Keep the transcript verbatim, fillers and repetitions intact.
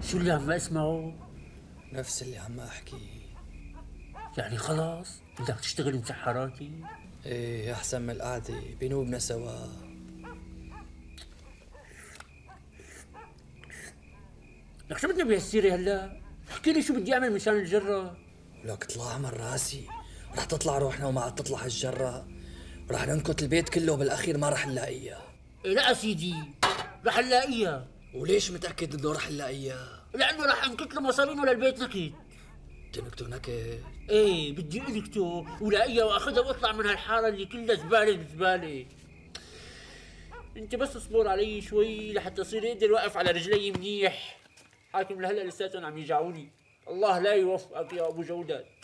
شو اللي عم اسمعه؟ نفس اللي عم احكيه. يعني خلاص بدك تشتغل مسحراتي؟ ايه احسن من القعدة بنوبنا سوا. لك شو بدنا بهالسيرة هلا؟ احكي لي شو بدي اعمل مشان الجرة. ولك اطلع من راسي، رح تطلع روحنا وما عاد تطلع الجرة، رح ننكت البيت كله وبالاخير ما رح نلاقيها. إيه لا سيدي، رح نلاقيها. وليش متأكد انه رح نلاقيها؟ لانه رح انكت له مصارينه للبيت نكت. تنكتو نكت؟ ايه بدي انكته ولاقيها واخذها واطلع من هالحارة اللي كلها زبالة بزبالة. انت بس اصبر علي شوي لحتى اصير اقدر واقف على رجلي منيح. حاكم لهلا لساتهم عم يجعوني. الله لا يوفقك يا ابو جودات.